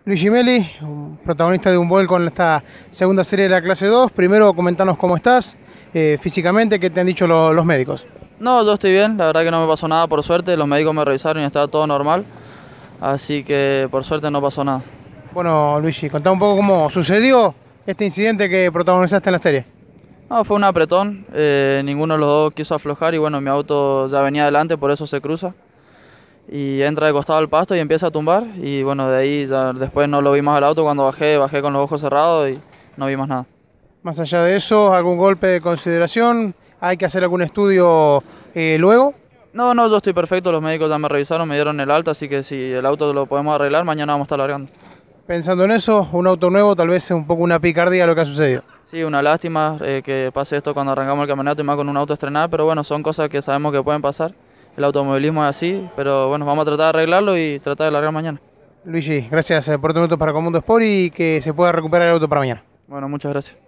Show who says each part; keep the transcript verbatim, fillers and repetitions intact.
Speaker 1: Luigi Meli, protagonista de un vuelco en esta segunda serie de la clase dos. Primero, comentanos cómo estás eh, físicamente, qué te han dicho lo, los médicos.
Speaker 2: No, yo estoy bien, la verdad que no me pasó nada por suerte, los médicos me revisaron y estaba todo normal, así que por suerte no pasó nada.
Speaker 1: Bueno, Luigi, contá un poco cómo sucedió este incidente que protagonizaste en la serie.
Speaker 2: No, fue un apretón, eh, ninguno de los dos quiso aflojar y bueno, mi auto ya venía adelante, por eso se cruza. Y entra de costado al pasto y empieza a tumbar y bueno, de ahí ya después no lo vi más al auto, cuando bajé, bajé con los ojos cerrados y no vi más nada.
Speaker 1: Más allá de eso, ¿algún golpe de consideración? ¿Hay que hacer algún estudio eh, luego?
Speaker 2: No, no, yo estoy perfecto, los médicos ya me revisaron, me dieron el alta, así que si el auto lo podemos arreglar, mañana vamos a estar largando.
Speaker 1: Pensando en eso, un auto nuevo tal vez es un poco una picardía lo que ha sucedido.
Speaker 2: Sí, una lástima eh, que pase esto cuando arrancamos el campeonato y más con un auto estrenado, pero bueno, son cosas que sabemos que pueden pasar. El automovilismo es así, pero bueno, vamos a tratar de arreglarlo y tratar de largar mañana.
Speaker 1: Luigi, gracias por tu minuto para Comundo Sport y que se pueda recuperar el auto para mañana.
Speaker 2: Bueno, muchas gracias.